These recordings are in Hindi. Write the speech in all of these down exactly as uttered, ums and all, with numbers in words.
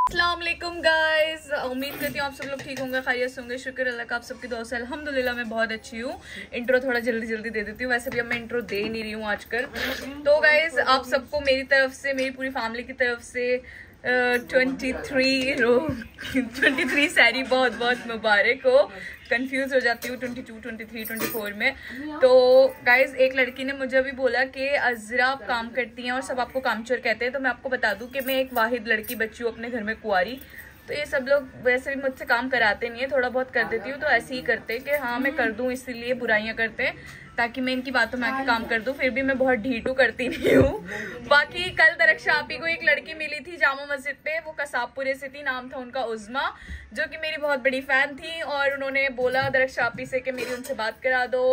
अस्सलाम वालेकुम गाइस, उम्मीद करती हूँ आप सब लोग ठीक होंगे, खैरियत होंगे। शुक्र अल्लाह का आप सबकी दुआ से अल्हम्दुलिल्लाह मैं बहुत अच्छी हूँ। इंट्रो थोड़ा जल्दी जल्दी दे देती हूँ, वैसे भी अब मैं इंट्रो दे नहीं रही हूँ आजकल। तो गाइस आप सबको मेरी तरफ से, मेरी पूरी फैमिली की तरफ से ट्वेंटी थ्री रो ट्वेंटी थ्री सैरी बहुत बहुत मुबारक हो। कंफ्यूज हो जाती हूँ twenty two, twenty three, twenty four में। तो गाइज एक लड़की ने मुझे भी बोला कि अज़रा आप काम करती हैं और सब आपको कामचोर कहते हैं। तो मैं आपको बता दूं कि मैं एक वाहिद लड़की बच्ची हूँ अपने घर में, कुंवारी। तो ये सब लोग वैसे भी मुझसे काम कराते नहीं है, थोड़ा बहुत कर देती हूँ। तो ऐसे ही करते कि हाँ मैं कर दूँ, इसीलिए बुराइयाँ करते हैं ताकि मैं इनकी बातों में आके काम कर दूं। फिर भी मैं बहुत ढीठू करती नहीं हूँ। बाकी कल दरख्शा आपी को एक लड़की मिली थी जामा मस्जिद पे, वो कसाबपुरे से थी, नाम था उनका उज़मा, जो कि मेरी बहुत बड़ी फैन थी। और उन्होंने बोला दरख्शा आपी से कि मेरी उनसे बात करा दो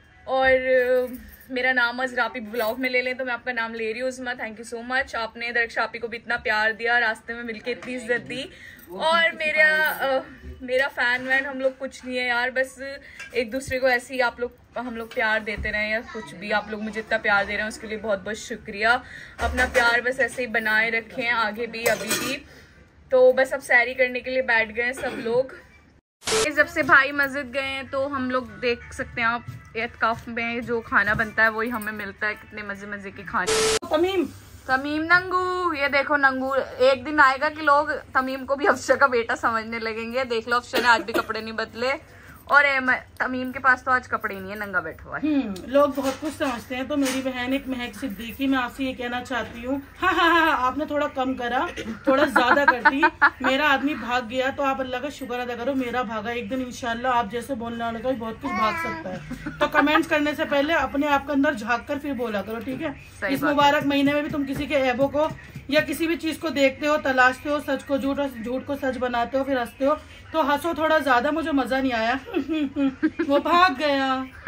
और मेरा नाम अज़रा आपी ब्लॉग में ले लें। तो मैं आपका नाम ले रही हूँ Uzma, thank you so much. आपने दरख्शा आपी को भी इतना प्यार दिया, रास्ते में मिलके इतनी इज्जत दी। और मेरा आ, मेरा फैन वैन हम लोग कुछ नहीं है यार, बस एक दूसरे को ऐसे ही आप लोग हम लोग प्यार देते रहें या कुछ भी। आप लोग मुझे इतना प्यार दे रहे हैं उसके लिए बहुत बहुत शुक्रिया। अपना प्यार बस ऐसे ही बनाए रखें आगे भी, अभी भी। तो बस अब सैरी करने के लिए बैठ गए सब लोग। जब से भाई मस्जिद गए हैं तो हम लोग देख सकते हैं आप, एतकाफ में जो खाना बनता है वही हमें मिलता है। कितने मजे मजे के खाने। तमीम तमीम नंगू, ये देखो नंगू, एक दिन आएगा कि लोग तमीम को भी अफशा का बेटा समझने लगेंगे। देख लो अफशा ने आज भी कपड़े नहीं बदले और तमीम के पास तो आज कपड़े नहीं है, नंगा बैठा हुआ है। लोग बहुत कुछ समझते हैं। तो मेरी बहन एक महक सिद्दीकी, मैं आपसे ये कहना चाहती हूँ, हाँ हाँ हाँ आपने थोड़ा कम करा, थोड़ा ज्यादा करती। मेरा आदमी भाग गया तो आप अल्लाह का शुक्र अदा करो, मेरा भागा। एक दिन इंशाल्लाह आप जैसे बोलने वाले का भी बहुत कुछ भाग सकता है। तो कमेंट्स करने से पहले अपने आप के अंदर झाँक कर फिर बोला करो, ठीक है। इस मुबारक महीने में भी तुम किसी के ऐबों को या किसी भी चीज को देखते हो, तलाशते हो, सच को झूठ और झूठ को सच बनाते हो, फिर हंसते हो। तो हंसो थोड़ा ज्यादा, मुझे मजा नहीं आया। वो भाग गया।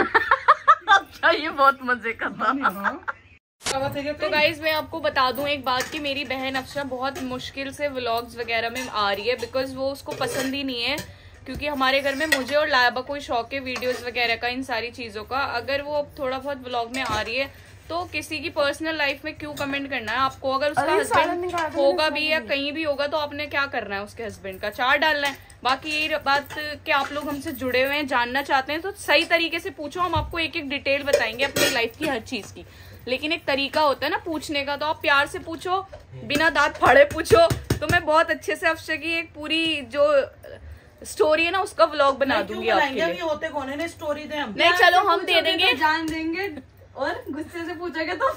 अच्छा ये बहुत मजे का था। तो गाइज मैं आपको बता दूं एक बात कि मेरी बहन अफशा बहुत मुश्किल से व्लॉग्स वगैरह में आ रही है, बिकॉज वो उसको पसंद ही नहीं है। क्योंकि हमारे घर में मुझे और लायबा कोई शौक है वीडियोस वगैरह का, इन सारी चीजों का। अगर वो थोड़ा बहुत व्लॉग में आ रही है तो किसी की पर्सनल लाइफ में क्यों कमेंट करना है आपको? अगर उसका हस्बैंड होगा भी या कहीं भी होगा तो आपने क्या करना है उसके हस्बैंड का, चार डालना है। बाकी ये बात कि आप लोग हमसे जुड़े हुए हैं, जानना चाहते हैं तो सही तरीके से पूछो, हम आपको एक एक डिटेल बताएंगे अपनी लाइफ की हर चीज की। लेकिन एक तरीका होता है ना पूछने का, तो आप प्यार से पूछो, बिना दांत फाड़े पूछो। तो मैं बहुत अच्छे से अफशा की एक पूरी जो स्टोरी है ना उसका व्लॉग बना दूंगी आपके लिए। होते कौन है स्टोरी दे हम? नहीं चलो हम दे देंगे, जान देंगे और गुस्से से पूछोगे तो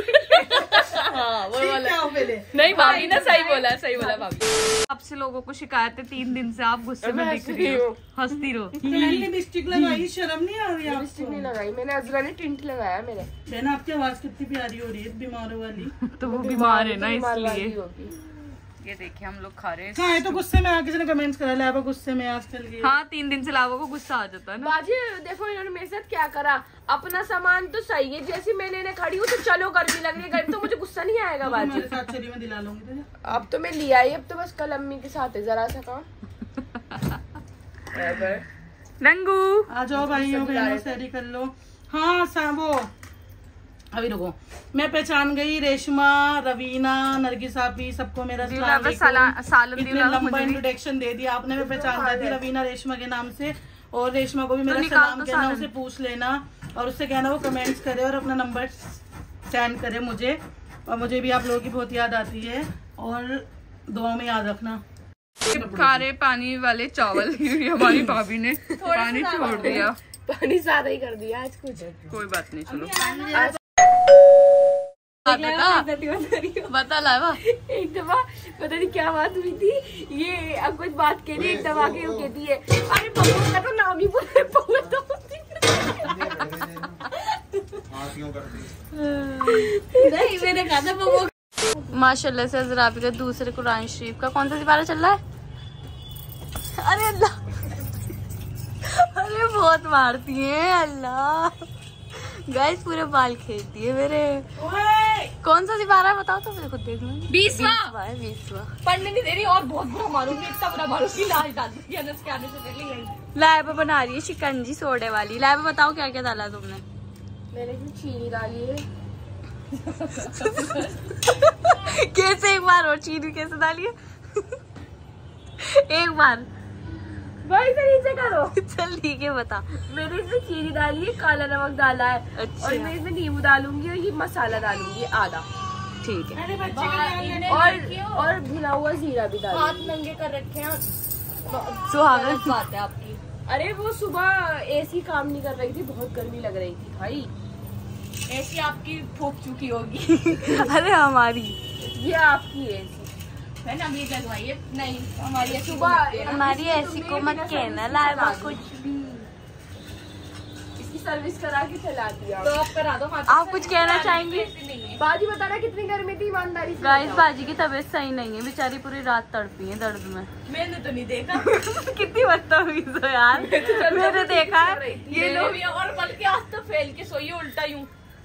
हाँ वो वाला नहीं भाभी ने सही बोला, सही बोला भाभी। आपसे लोगों को शिकायत है तीन दिन से आप गुस्से में दिख रही हो, हंसती रहो। लिपस्टिक लगाई, शर्म नहीं आ रही? लिपस्टिक नहीं लगाई मैंने, अज़रा ने टिंट लगाया मेरे। बहन आपकी आवाज कितनी प्यारी हो रही है, बीमारों वाली। तो वो बीमार है ना इसलिए। ये देखिए हम लोग खा रहे हैं। हाँ, तो गुस्से में किसी ने कमेंट्स करा, लाबा गुस्से में आजकल की। हाँ तीन दिन से लाबा को गुस्सा आ जाता है ना। बाजी देखो इन्होंने मेरे साथ क्या करा, अपना सामान तो सही है, जैसे मैं लेने खड़ी हूँ तो चलो गर्मी लग रही है, गर्मी तो मुझे गुस्सा नहीं आएगा बाजी। मेरे साथ चली, मैं दिला लूंगी तुझे। अब तो मैं लिया ही, अब तो बस कल अम्मी के साथ है जरा सा काम। नंगू आ जाओ भाइयों बहनों, सैरी कर लो। हाँ सा वो अभी रुको, मैं पहचान गई, रेशमा, रवीना, नरगिस आपी, सबको मेरा इतना लंबा इंट्रोडक्शन दे दिया आपने। मैं पहचान गई थी रवीना रेशमा के नाम से। और रेशमा को भी मेरा तो सलाम कहना, उसे पूछ लेना और उससे कहना वो कमेंट्स करे और अपना नंबर सेंड करे मुझे। और मुझे भी आप लोगों की बहुत याद आती है और दुआ में याद रखना। खारे पानी वाले चावल हमारी भाभी ने पानी छोड़ दिया, पानी ज्यादा ही कर दिया आज कुछ। कोई बात नहीं, चलो बता बता लावा। एक दफा पता नहीं क्या बात हुई थी, ये अब कुछ बात कह रही, एक दफा के वो कहती है अरे पप्पू का तो नाम ही बोले पप्पू तो नहीं, मैंने कहा था पप्पू। माशाल्लाह से अज़रा आपी का दूसरे कुरान शरीफ का कौन सा सिपारा चल रहा है? अरे अल्लाह, अरे बहुत मारती है अल्लाह। गाइस पूरे बाल खेलती है मेरे। कौन सा सिपारा है बताओ तो मेरे खुद देख लूंगी। बीसवा है, बीसवा। पढ़ने नहीं दे रही और बहुत बुरा मारूंगी, इतना बुरा मारूंगी लाल डाल दूंगी अनस के आने से पहले। लाइबा बना रही है शिकंजी सोडे वाली। लाइबा बताओ क्या क्या डाला तुमने? मैंने भी चीनी डाली है। कैसे एक बार और चीनी कैसे डाली है? एक बार भाई से नीचे करो। चल ठीक है बता। मैंने इसमें चीनी डाली है, काला नमक डाला है। अच्छा। और मैं इसमें नींबू डालूंगी और ये मसाला डालूंगी आधा। ठीक है। और और भुना हुआ जीरा भी डाल। हाथ नंगे कर रखे हैं। सुहागन बात है आपकी। अरे वो सुबह एसी काम नहीं कर रही थी, बहुत गर्मी लग रही थी भाई। ऐसी आपकी ठोक चुकी होगी। अरे हमारी ये आपकी एसी है ना, अभी लगवाई है। नहीं हमारी ऐसी सुबह हमारी ऐसी को मत कहना, लाइबा कुछ भी। इसकी सर्विस करा के चला दिया। तो आप करा दो। आप कुछ कहना चाहेंगे? बाजी बताना कितनी गर्मी थी, ईमानदारी से गाइस बताओ। बाजी की तबीयत सही नहीं है, बेचारी पूरी रात तड़पी है दर्द में। मैंने तो नहीं देखा। कितनी बदतमीज हो यार। मैंने देखा है ये लोग भी और बल्कि आज तो फैल के सोइए उल्टा यूं।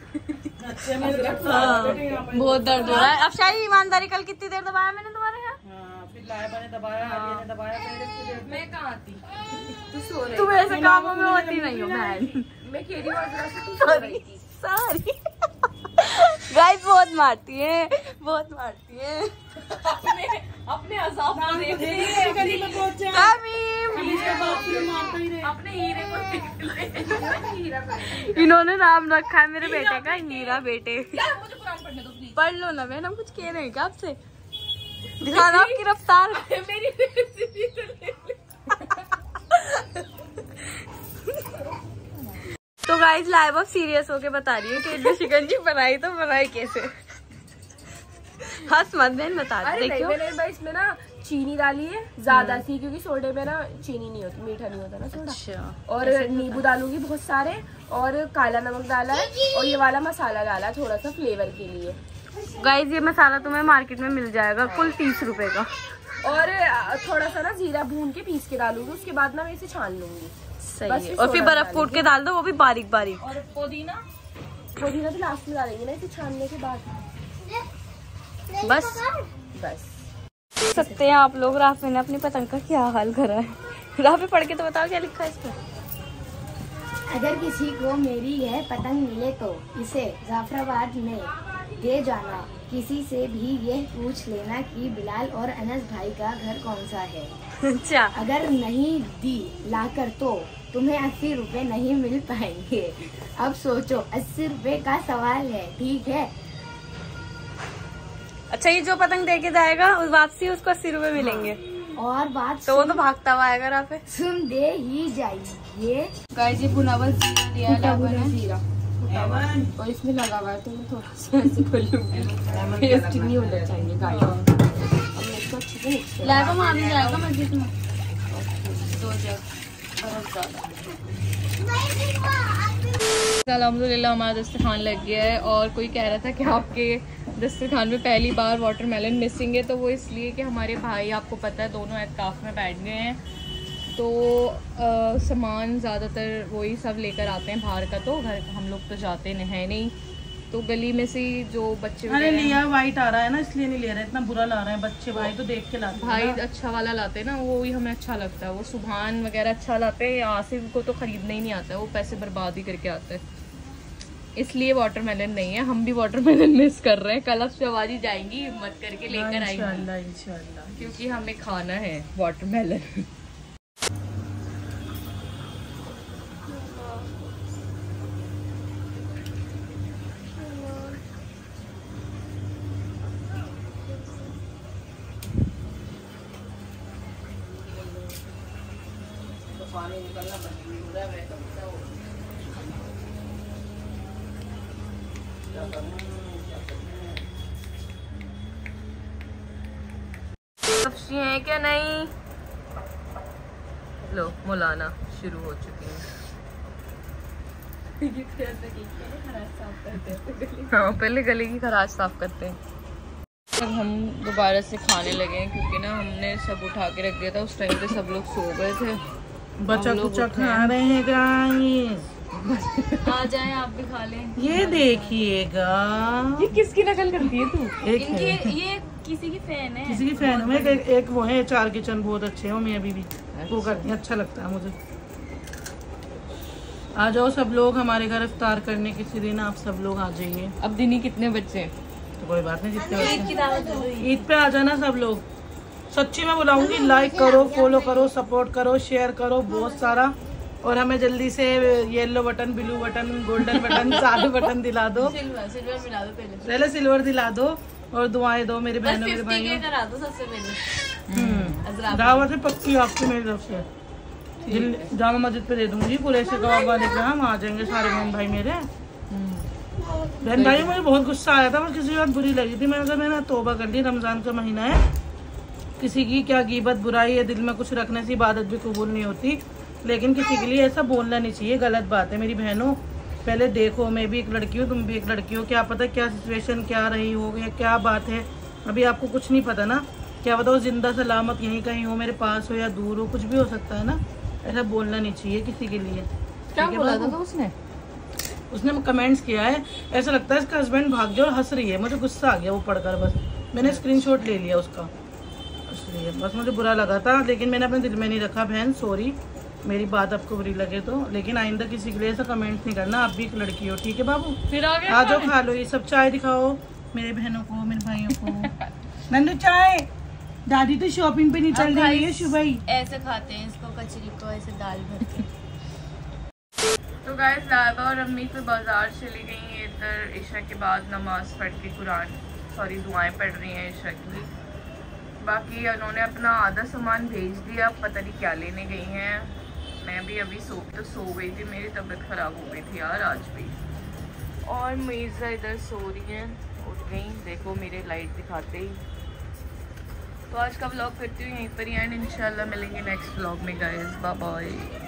बहुत दर्द हो रहा है। अब शाही ईमानदारी, कल कितनी देर दबाया मैंने तुम्हारे यहाँ? हाँ, फिर लाइबा ने दबाया, आलिया ने दबाया, मैंने कितनी देर- मैं कहाँ आती? तू सो रही तुम ऐसे कामों में होती नहीं हो बहन। मैं खेली वजह से तू सो रही थी। सॉरी गाइस, बहुत मारती है, बहुत मारती है। अपने अपने अज़ाब को देख देखिए, ले। गली में पहुंचे। तमीम, पुलिस के बाप से मारता ही रहे। अपने हीरे को देख ले। हीरा कर। इन्होंने नाम रखा है मेरे बेटे का हीरा बेटे। यार मुझे कुरान पढ़ने दो प्लीज। पढ़ लो ना बहन, हम कुछ कह रहे हैं क्या आपसे? दिखाना आपकी रफ्तार। मेरी रेसिपी तो ले ले। तो गाइस लाइव अब सीरियस होके बता रही है कि इतनी शिकंजी बनाई तो बनाई कैसे। हंस मत बहन, बता अरे दे। नहीं, देखियो मैंने भाई इसमें ना चीनी डाली है ज्यादा सी, क्योंकि सोडे में ना चीनी नहीं होती, मीठा नहीं होता ना सोडा। अच्छा। और नींबू डालूंगी बहुत सारे, और काला नमक डाला है, और ये वाला मसाला डाला है थोड़ा सा फ्लेवर के लिए। गाइस ये मसाला तुम्हें मार्केट में मिल जाएगा कुल तीस रुपए का। और थोड़ा सा ना जीरा भून के पीस के डालूंगी, उसके बाद ना मैं इसे छान लूंगी। सही बस है। ये और फिर सोडा बर्फ डाल कूट के डाल दो, वो भी बारीक बारीक। और पुदीना पुदीना तो लास्ट में डालेंगे ना इसे छानने के बाद। बस बस देख सकते हैं आप लोग, राफे ने अपनी पतंग का क्या हाल करा है। राफे पढ़ के तो बताओ क्या लिखा है इस पर। अगर किसी को मेरी यह पतंग मिले तो इसे जाफराबाद में दे जाना। किसी से भी यह पूछ लेना कि बिलाल और अनस भाई का घर कौन सा है। अच्छा। अगर नहीं दी लाकर तो तुम्हें अस्सी रुपए नहीं मिल पाएंगे। अब सोचो, अस्सी रुपए का सवाल है, ठीक है? अच्छा, ये जो पतंग दे के जाएगा उस वापसी उसको अस्सी रुपए मिलेंगे। और बात तो वो तो भागता हुआ आएगा राफे। सुन दे ही जाइए। गाइस ये भुना हुआ जीरा लिया है लावा ने, जीरा और इसमें लगा हुआ है, तो मैं थोड़ा सा ऐसे खोल लूंगी, टेस्ट नहीं होना चाहिए गाइस। अब मैं इसको अच्छे से मिक्स कर लाइव वहाँ भी जाएगा मस्जिद में दो जग अल्हम्दुलिल्लाह हमारा दस्तरखान लग गया है। और कोई कह रहा था कि आपके दस्तरखान में पहली बार वाटरमेलन मिसिंग है, तो वो इसलिए कि हमारे भाई आपको पता है दोनों एतकाफ में बैठ गए हैं, तो आ, सामान ज़्यादातर वही सब लेकर आते हैं बाहर का, तो घर हम लोग तो जाते हैं नहीं, तो गली में से जो बच्चे अरे लिया वाइट आ रहा है ना, इसलिए नहीं ले रहे, इतना बुरा ला रहे हैं बच्चे। भाई तो देख के लाते हैं भाई ना। अच्छा वाला लाते हैं ना, वो ही हमें अच्छा लगता है। वो सुभान वगैरह अच्छा लाते हैं, आसिफ को तो खरीदना ही नहीं आता है, वो पैसे बर्बाद ही करके आता है, इसलिए वाटरमेलन नहीं है। हम भी वाटरमेलन मिस कर रहे हैं। कल अब शवाजी जाएंगी हिम्मत करके लेकर आएंगी, इंशाल्लाह इंशाल्लाह। क्योंकि हमें खाना है वाटरमेलन। सब्जी है क्या नहीं? लो मौलाना शुरू हो चुकी है। हाँ पहले गले की खराश साफ करते हैं। अब हम दोबारा से खाने लगे हैं, क्योंकि ना हमने सब उठा के रख दिया था, उस टाइम पे सब लोग सो गए थे। बचा कुचा खा रहे हैं गाइस। आ जाए आप भी खा लें। ये देखिएगा, ये किसकी नकल करती है तू? एक इनकी है। ये किसी की फैन है। किसी की फैन हूँ मैं। एक, एक वो है चार किचन, बहुत अच्छे हैं वो, मैं अभी भी वो करती हैं, अच्छा लगता है मुझे। आ जाओ सब लोग हमारे घर इफ्तार करने किसी दिन, आप सब लोग आ जाइए। अब दिन ही कितने बच्चे? तो कोई बात नहीं, जितने बच्चे ईद पे आ जाना सब लोग। सच्ची में बुलाऊंगी। लाइक करो, फॉलो करो, सपोर्ट करो, शेयर करो बहुत सारा। और हमें जल्दी से yellow button, blue button, golden button, सारे बटन दिला दो। सिल्वर सिल्वर मिला दो पहले पहले सिल्वर दिला दो और दुआएं दो मेरे बहनों मेरे भाइयों। करा दो सबसे पहले। दावत है पक्की आपकी मेरी तरफ से। जामा मस्जिद पे दे दूंगी पूरे से कबाब वाले के। हम आ जाएंगे सारे बहन भाई मेरे। बहन भाई मुझे बहुत गुस्सा आया था, बस किसी बात बुरी लगी थी। मैंने कहा मैंने तौबा कर ली, रमजान का महीना है, किसी की क्या गीबत बुराई है दिल में कुछ रखने से इबादत भी कबूल नहीं होती। लेकिन किसी के लिए ऐसा बोलना नहीं चाहिए, गलत बात है। मेरी बहनों पहले देखो, मैं भी एक लड़की हूँ, तुम भी एक लड़की हो, क्या पता क्या सिचुएशन क्या रही हो या क्या बात है, अभी आपको कुछ नहीं पता ना। क्या पता वो जिंदा सलामत यहीं कहीं हो, मेरे पास हो या दूर हो, कुछ भी हो सकता है ना। ऐसा बोलना नहीं चाहिए किसी के लिए। क्या बोला था उसने? उसने कमेंट्स किया है, ऐसा लगता है इसका हस्बैंड भाग गया और हंस रही है। मुझे गुस्सा आ गया वो पढ़कर, बस मैंने स्क्रीनशॉट ले लिया उसका, इसलिए बस मुझे बुरा लगा था। लेकिन मैंने अपने दिल में नहीं रखा। बहन सॉरी, मेरी बात आपको बुरी लगे तो, लेकिन आइंदा किसी के लिए ऐसा कमेंट नहीं करना। आप भी एक लड़की हो, ठीक है बाबू? फिर आगे आ जाओ, खा लो ये सब, चाय दिखाओ मेरे बहनों को, मेरे भाइयों को। नंदू चाय। दादी तो शॉपिंग पे निकल रही है सुबह ही। ऐसे खाते हैं इसको, कचरी को ऐसे दाल भर के। तो गाइस दादा और अम्मी फिर बाजार चली गई हैं। इधर ईशा के बाद नमाज पढ़ के कुरान सॉरी दुआएं पढ़ रही हैं ईशा की। बाकी उन्होंने अपना आधा सामान भेज दिया, पता नहीं क्या लेने गई हैं। मैं भी अभी सो तो सो गई थी, मेरी तबीयत ख़राब हो गई थी यार आज भी। और मीज़ा इधर सो रही हैं, उठ गई, देखो मेरे लाइट दिखाते ही। तो आज का व्लॉग करती हूँ यहीं पर ही एंड इंशाल्लाह मिलेंगे नेक्स्ट व्लॉग में गाइस। Bye bye.